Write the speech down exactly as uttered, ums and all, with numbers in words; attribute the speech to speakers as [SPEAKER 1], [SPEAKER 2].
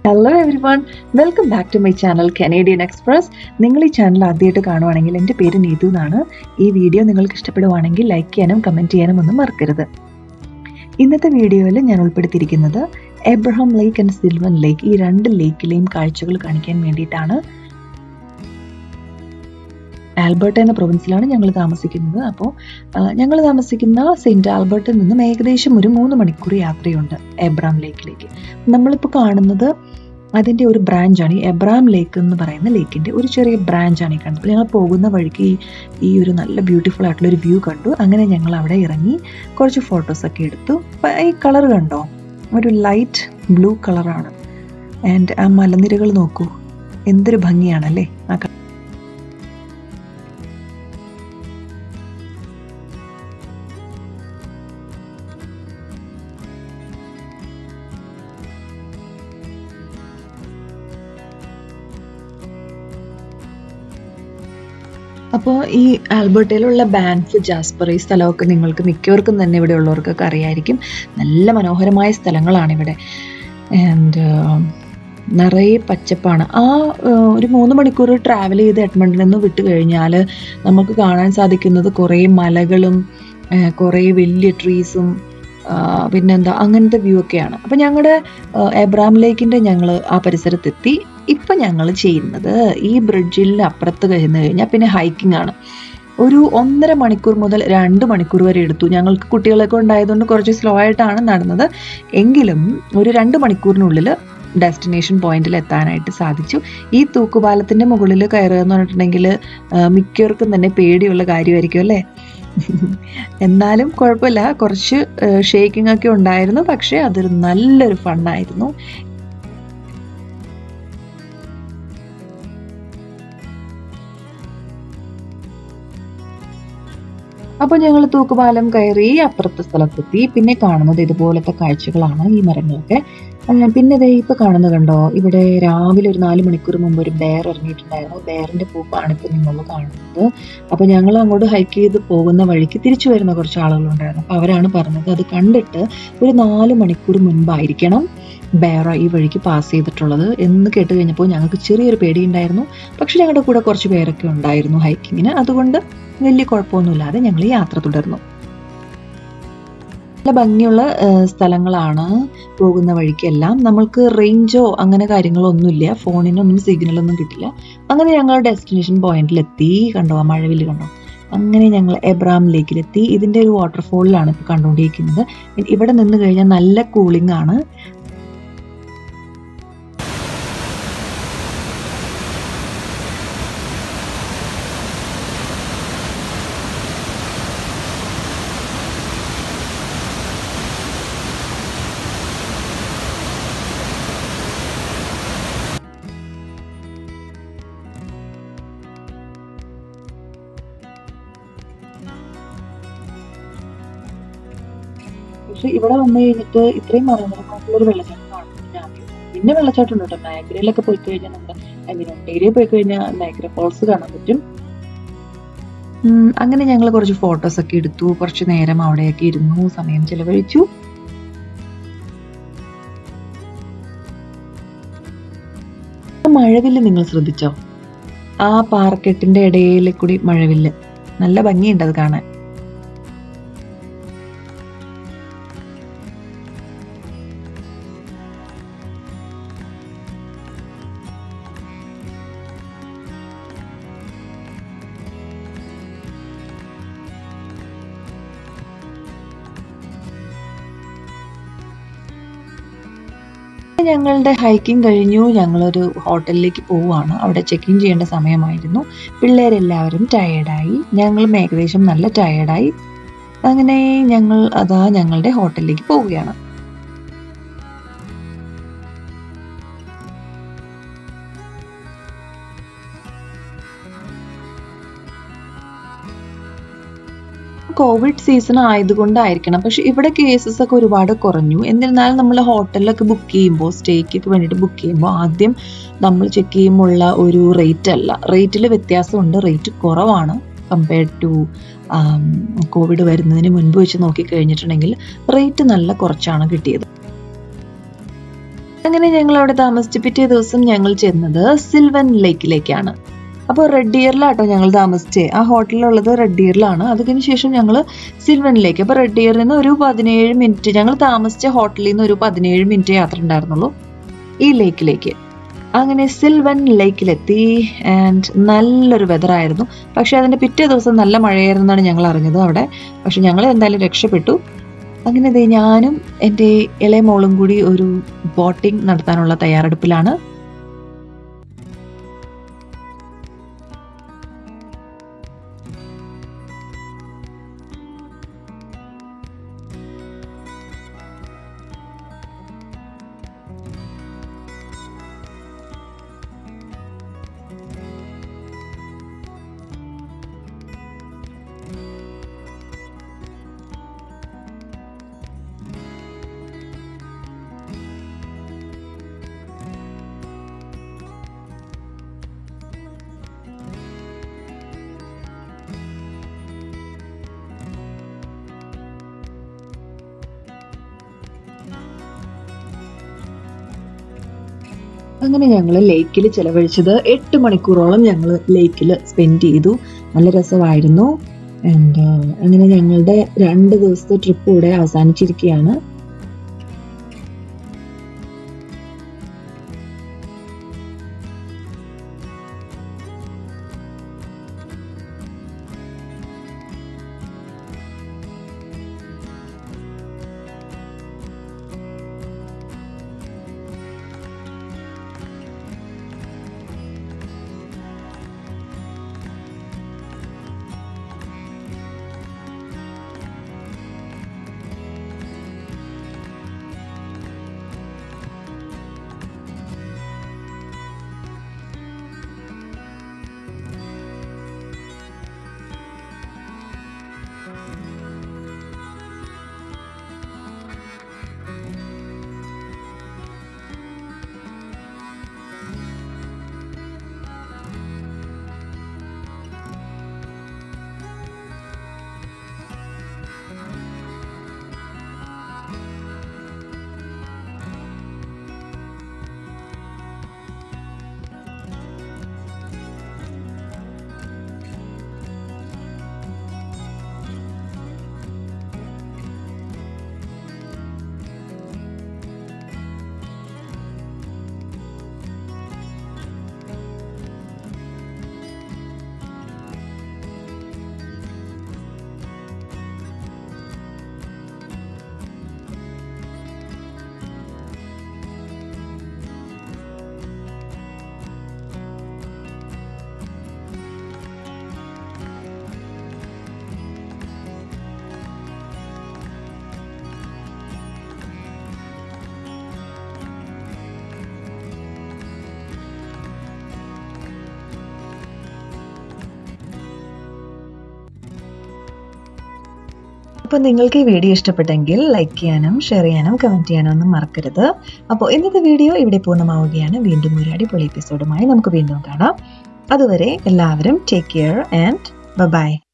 [SPEAKER 1] Hello everyone, welcome back to my channel Canadian Express. നിങ്ങൾ ഈ channel ആദ്യമായിട്ട് കാണുവാണെങ്കിൽ എൻ്റെ പേര് നീതു എന്നാണ്. ഈ വീഡിയോ നിങ്ങൾക്ക് ഇഷ്ടപ്പെടുവാണെങ്കിൽ ലൈക്ക് ചെയ്യാനും കമൻറ്റ് ചെയ്യാനും ഒന്നും മറക്കരുത്. ഇന്നത്തെ വീഡിയോയിൽ ഞാൻ ഉൾപ്പെടുത്തിയിരിക്കുന്നത് Abraham lake and Sylvan lake, ഈ രണ്ട് ലേക്കിലെയും കാഴ്ചകൾ കാണിക്കാൻ വേണ്ടിയിട്ടാണ്. ആൽബർട്ട എന്ന പ്രൊവിൻസിലാണ് ഞങ്ങൾ താമസിക്കുന്നത്. അപ്പോൾ ഞങ്ങൾ താമസിക്കുന്ന സെയിൻറ്റ് ആൽബർട്ടിൽ നിന്നും ഏകദേശം ഒരു മൂന്ന് മണിക്കൂർ യാത്രയുണ്ട് എബ്രഹാം ലേക്കിലേക്ക്. നമ്മളിപ്പോൾ കാണുന്നത് അതിൻ്റെ ഒരു ബ്രാഞ്ചാണ്. ഈ എബ്രഹാം ലേക്ക് എന്ന് പറയുന്ന ലേക്കിൻ്റെ ഒരു ചെറിയ ബ്രാഞ്ചാണ് ഈ കാണുന്നത്. ഞങ്ങൾ പോകുന്ന വഴിക്ക് ഈ ഒരു നല്ല ബ്യൂട്ടിഫുൾ ആയിട്ടുള്ള ഒരു വ്യൂ കണ്ടു. അങ്ങനെ ഞങ്ങൾ അവിടെ ഇറങ്ങി കുറച്ച് ഫോട്ടോസൊക്കെ എടുത്തു. ഈ കളർ കണ്ടോ, ഒരു ലൈറ്റ് ബ്ലൂ കളറാണ്. ആൻഡ് ആ മലനിരകൾ നോക്കൂ, എന്തൊരു ഭംഗിയാണല്ലേ ആ. അപ്പോൾ ഈ ആൽബർട്ടയിലുള്ള ബാൻഫ്, ജാസ്പർ, ഈ സ്ഥലമൊക്കെ നിങ്ങൾക്ക് മിക്കവർക്കും തന്നെ ഇവിടെ ഉള്ളവർക്കൊക്കെ അറിയായിരിക്കും. നല്ല മനോഹരമായ സ്ഥലങ്ങളാണ് ഇവിടെ. ആൻഡ് നിറയെ പച്ചപ്പാണ്. ആ ഒരു മൂന്ന് മണിക്കൂർ ട്രാവൽ ചെയ്ത് എഡ്മണ്ടിൽ നിന്ന് വിട്ട് കഴിഞ്ഞാൽ നമുക്ക് കാണാൻ സാധിക്കുന്നത് കുറേ മലകളും കുറേ വലിയ ട്രീസും പിന്നെന്താ അങ്ങനത്തെ വ്യൂ ഒക്കെയാണ്. അപ്പം ഞങ്ങളുടെ എബ്രഹാം ലേക്കിൻ്റെ ഞങ്ങൾ ആ പരിസരത്തെത്തി. ഇപ്പം ഞങ്ങൾ ചെയ്യുന്നത് ഈ ബ്രിഡ്ജിൽ അപ്പുറത്ത് കഴിഞ്ഞ് കഴിഞ്ഞാൽ പിന്നെ ഹൈക്കിംഗ് ആണ്. ഒരു ഒന്നര മണിക്കൂർ മുതൽ രണ്ട് മണിക്കൂർ വരെ എടുത്തു. ഞങ്ങൾക്ക് കുട്ടികളൊക്കെ ഉണ്ടായതുകൊണ്ട് കുറച്ച് സ്ലോ ആയിട്ടാണ് നടന്നത്. എങ്കിലും ഒരു രണ്ട് മണിക്കൂറിനുള്ളിൽ ഡെസ്റ്റിനേഷൻ പോയിന്റിൽ എത്താനായിട്ട് സാധിച്ചു. ഈ തൂക്കുപാലത്തിൻ്റെ മുകളിൽ കയറുക എന്ന് പറഞ്ഞിട്ടുണ്ടെങ്കിൽ മിക്കവർക്കും തന്നെ പേടിയുള്ള കാര്യമായിരിക്കും അല്ലേ. എന്നാലും കുഴപ്പമില്ല, കുറച്ച് ഷേക്കിംഗ് ഒക്കെ ഉണ്ടായിരുന്നു. പക്ഷേ അതൊരു നല്ലൊരു ഫണ്ണായിരുന്നു. അപ്പോൾ ഞങ്ങൾ തൂക്കുപാലം കയറി അപ്പുറത്തെ സ്ഥലത്തെത്തി. പിന്നെ കാണുന്നത് ഇതുപോലത്തെ കാഴ്ചകളാണ്, ഈ മരങ്ങളൊക്കെ. പിന്നെ ഇതേ ഇപ്പം കാണുന്നത് കണ്ടോ, ഇവിടെ രാവിലെ ഒരു നാല് മണിക്കൂർ മുമ്പ് ഒരു ബെയർ ഇറങ്ങിയിട്ടുണ്ടായിരുന്നു. ബെയറിൻ്റെ പൂപ്പാണ് ഇപ്പോൾ നിങ്ങൾ കാണുന്നത്. അപ്പോൾ ഞങ്ങൾ അങ്ങോട്ട് ഹൈക്ക് ചെയ്ത് പോകുന്ന വഴിക്ക് തിരിച്ചു വരുന്ന കുറച്ച് ആളുകളുണ്ടായിരുന്നു. അപ്പോൾ അവരാണ് പറഞ്ഞത് അത് കണ്ടിട്ട് ഒരു നാല് മണിക്കൂർ മുൻപായിരിക്കണം ബെയർ ഈ വഴിക്ക് പാസ് ചെയ്തിട്ടുള്ളത് എന്ന് കേട്ട് കഴിഞ്ഞപ്പോൾ ഞങ്ങൾക്ക് ചെറിയൊരു പേടിയുണ്ടായിരുന്നു. പക്ഷെ ഞങ്ങളുടെ കൂടെ കുറച്ച് പേരൊക്കെ ഉണ്ടായിരുന്നു ഹൈക്കിങ്ങിന്. അതുകൊണ്ട് വലിയ കുഴപ്പമൊന്നുമില്ലാതെ ഞങ്ങൾ യാത്ര തുടർന്നു. നല്ല ഭംഗിയുള്ള സ്ഥലങ്ങളാണ് പോകുന്ന വഴിക്കെല്ലാം. നമ്മൾക്ക് റേഞ്ചോ അങ്ങനെ കാര്യങ്ങളോ ഒന്നുമില്ല, ഫോണിനൊന്നും സിഗ്നലൊന്നും കിട്ടില്ല. അങ്ങനെ ഞങ്ങൾ ഡെസ്റ്റിനേഷൻ പോയിന്റിലെത്തി. കണ്ടോ ആ മഴവില്ല് കണ്ടോ. അങ്ങനെ ഞങ്ങൾ എബ്രഹാം ലേക്കിലെത്തി. ഇതിൻ്റെ ഒരു വാട്ടർഫോളിലാണ് ഇപ്പോൾ കണ്ടുകൊണ്ടിരിക്കുന്നത്. ഇവിടെ നിന്ന് കഴിഞ്ഞാൽ നല്ല കൂളിംഗ് ആണ്. പക്ഷെ ഇവിടെ വന്നു കഴിഞ്ഞിട്ട് ഇത്രയും മനോഹരമായിട്ടുള്ളൊരു വെള്ളച്ചാട്ടം കാണുന്നത് ഞാൻ പിന്നെ വെള്ളച്ചാട്ടം ഉണ്ട് കേട്ടോ. നയഗ്രയിലൊക്കെ പോയി കഴിഞ്ഞാൽ നമ്മുടെ ഐ മീൻ ഒട്ടേരിയ പോയി കഴിഞ്ഞാൽ നയഗ്ര ഫോൾസ് കാണാൻ പറ്റും. അങ്ങനെ ഞങ്ങൾ കുറച്ച് ഫോട്ടോസ് ഒക്കെ എടുത്തു. കുറച്ച് നേരം അവിടെയൊക്കെ ഇരുന്നു, സമയം ചെലവഴിച്ചു. മഴവില്ല് നിങ്ങൾ ശ്രദ്ധിച്ചോ, ആ പാറക്കെട്ടിന്റെ ഇടയിൽ കൂടി മഴവില്ല്, നല്ല ഭംഗിയുണ്ട് അത് കാണാൻ. ഞങ്ങളുടെ ഹൈക്കിംഗ് കഴിഞ്ഞു. ഞങ്ങളൊരു ഹോട്ടലിലേക്ക് പോവുകയാണ്. അവിടെ ചെക്ക് ഇൻ ചെയ്യേണ്ട സമയമായിരുന്നു. പിള്ളേരെല്ലാവരും ടയേർഡായി, ഞങ്ങളും ഏകദേശം നല്ല ടയേർഡായി. അങ്ങനെ ഞങ്ങൾ അതാ ഞങ്ങളുടെ ഹോട്ടലിലേക്ക് പോവുകയാണ്. കോവിഡ് സീസൺ ആയതുകൊണ്ടായിരിക്കണം, പക്ഷെ ഇവിടെ കേസസ് ഒക്കെ ഒരുപാട് കുറഞ്ഞു. എന്നിരുന്നാലും നമ്മൾ ഹോട്ടലിലൊക്കെ ബുക്ക് ചെയ്യുമ്പോൾ, സ്റ്റേക്കൊക്കെ വേണ്ടിയിട്ട് ബുക്ക് ചെയ്യുമ്പോൾ ആദ്യം നമ്മൾ ചെക്ക് ചെയ്യുമ്പോഴുള്ള ഒരു റേറ്റ് അല്ല, റേറ്റിൽ വ്യത്യാസമുണ്ട്. റേറ്റ് കുറവാണ് കമ്പയർഡ് ടു കോവിഡ് വരുന്നതിന് മുൻപ് വെച്ച് നോക്കിക്കഴിഞ്ഞിട്ടുണ്ടെങ്കിൽ റേറ്റ് നല്ല കുറച്ചാണ് കിട്ടിയത്. അങ്ങനെ ഞങ്ങൾ അവിടെ താമസിച്ച് പിറ്റേ ദിവസം ഞങ്ങൾ ചെന്നത് സിൽവൻ ലേക്കിലേക്കാണ്. അപ്പോൾ റെഡ് ഡിയറിലാട്ടോ ഞങ്ങൾ താമസിച്ചേ. ആ ഹോട്ടലിലുള്ളത് റെഡ് ഡിയറിലാണ്. അതിന് ശേഷം ഞങ്ങൾ സിൽവനിലേക്ക്. അപ്പോൾ റെഡ് ഡിയറിൽ നിന്ന് ഒരു പതിനേഴ് മിനിറ്റ്, ഞങ്ങൾ താമസിച്ച ഹോട്ടലിൽ നിന്ന് ഒരു പതിനേഴ് മിനിറ്റ് യാത്ര ഉണ്ടായിരുന്നുള്ളൂ ഈ ലേക്കിലേക്ക്. അങ്ങനെ സിൽവൻ ലേക്കിലെത്തി. ആൻഡ് നല്ലൊരു വെതറായിരുന്നു. പക്ഷെ അതിൻ്റെ പിറ്റേ ദിവസം നല്ല മഴയായിരുന്നു എന്നാണ് ഞങ്ങൾ അറിഞ്ഞത് അവിടെ. പക്ഷെ ഞങ്ങൾ എന്തായാലും രക്ഷപ്പെട്ടു. അങ്ങനെ ദേ ഞാനും എൻ്റെ ഇളയ മോളും കൂടി ഒരു ബോട്ടിംഗ് നടത്താനുള്ള തയ്യാറെടുപ്പിലാണ്. അങ്ങനെ ഞങ്ങൾ ലേക്കിൽ ചിലവഴിച്ചത് എട്ട് മണിക്കൂറോളം ഞങ്ങൾ ലേക്കിൽ സ്പെൻഡ് ചെയ്തു. നല്ല രസമായിരുന്നു. ആൻഡ് അങ്ങനെ ഞങ്ങളുടെ രണ്ട് ദിവസത്തെ ട്രിപ്പ് ഇവിടെ അവസാനിച്ചിരിക്കുകയാണ്. അപ്പോൾ നിങ്ങൾക്ക് ഈ വീഡിയോ ഇഷ്ടപ്പെട്ടെങ്കിൽ ലൈക്ക് ചെയ്യാനും ഷെയർ ചെയ്യാനും കമൻറ്റ് ചെയ്യാനും ഒന്നും മറക്കരുത്. അപ്പോൾ ഇന്നത്തെ വീഡിയോ ഇവിടെ പൂർണ്ണമാവുകയാണ്. വീണ്ടും ഒരു അടിപൊളി എപ്പിസോഡുമായി നമുക്ക് വീണ്ടും കാണാം. അതുവരെ എല്ലാവരും ടേക്ക് കെയർ ആൻഡ് ബൈ.